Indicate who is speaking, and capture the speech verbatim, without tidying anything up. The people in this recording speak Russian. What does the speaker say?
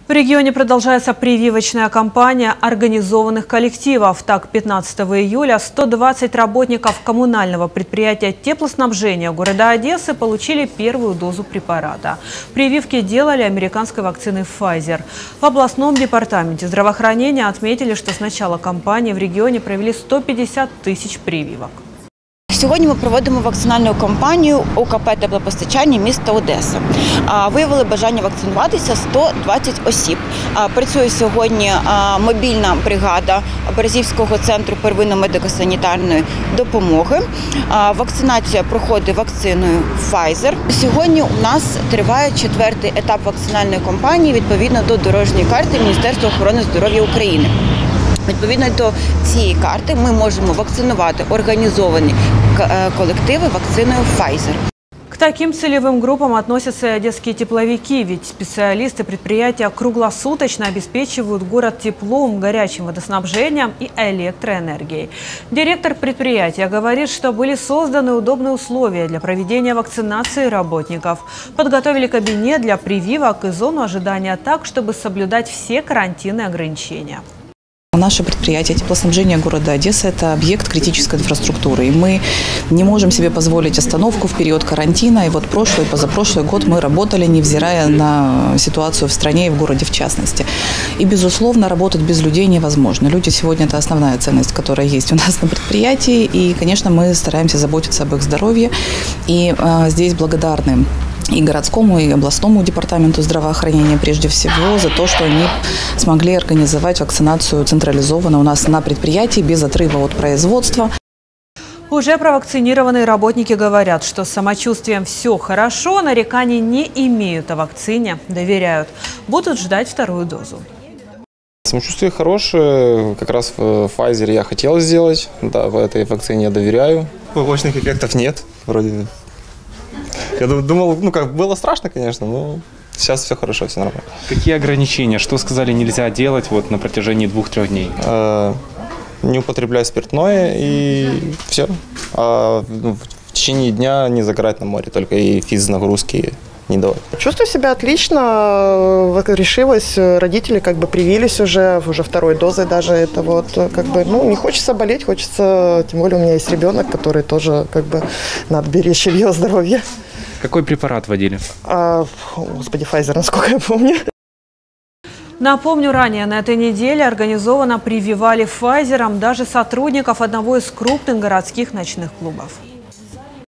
Speaker 1: В регионе продолжается прививочная кампания организованных коллективов. Так, пятнадцатого июля сто двадцать работников коммунального предприятия теплоснабжения города Одессы получили первую дозу препарата. Прививки делали американской вакциной Pfizer. В областном департаменте здравоохранения отметили, что с начала кампании в регионе провели сто пятьдесят тисяч прививок.
Speaker 2: Сьогодні ми проводимо вакцинальну кампанію у ка пе «Теплопостачання» міста Одеса. Виявили бажання вакцинуватися сто двадцять осіб. Працює сьогодні мобільна бригада Березівського центру первинної медико-санітарної допомоги. Вакцинація проходить вакциною Pfizer. Сьогодні у нас триває четвертий етап вакцинальної кампанії відповідно до дорожньої карти Міністерства охорони здоров'я України. Відповідно до цієї карти ми можемо вакцинувати організовані коллективы вакциной Pfizer.
Speaker 1: К таким целевым группам относятся и одесские тепловики, ведь специалисты предприятия круглосуточно обеспечивают город теплом, горячим водоснабжением и электроэнергией. Директор предприятия говорит, что были созданы удобные условия для проведения вакцинации работников. Подготовили кабинет для прививок и зону ожидания так, чтобы соблюдать все карантинные ограничения.
Speaker 3: Наше предприятие теплоснабжения города Одессы – это объект критической инфраструктуры. И мы не можем себе позволить остановку в период карантина. И вот прошлый и позапрошлый год мы работали, невзирая на ситуацию в стране и в городе в частности. И, безусловно, работать без людей невозможно. Люди сегодня – это основная ценность, которая есть у нас на предприятии. И, конечно, мы стараемся заботиться об их здоровье. И э, здесь благодарны и городскому, и областному департаменту здравоохранения прежде всего за то, что они смогли организовать вакцинацию централизованно у нас на предприятии без отрыва от производства.
Speaker 1: Уже провакцинированные работники говорят, что с самочувствием все хорошо, нареканий не имеют, о вакцине доверяют. Будут ждать вторую дозу.
Speaker 4: Самочувствие хорошее, как раз в Pfizer я хотел сделать, да, в этой вакцине я доверяю. Побочных эффектов нет, вроде. Я думал, ну как, было страшно, конечно, но сейчас все хорошо, все нормально.
Speaker 5: Какие ограничения? Что сказали нельзя делать вот на протяжении двух-трех дней?
Speaker 4: Э, не употреблять спиртное и все. А ну, в течение дня не загорать на море, только и физнагрузки не давать.
Speaker 6: Чувствую себя отлично, решилась, родители как бы привились уже, уже второй дозой даже, это вот как бы, ну, не хочется болеть, хочется, тем более у меня есть ребенок, который тоже как бы надо беречь ее здоровье.
Speaker 5: Какой препарат вводили?
Speaker 6: А, господи, Pfizer, насколько я помню.
Speaker 1: Напомню, ранее на этой неделе организованно прививали Pfizer'ом даже сотрудников одного из крупных городских ночных клубов.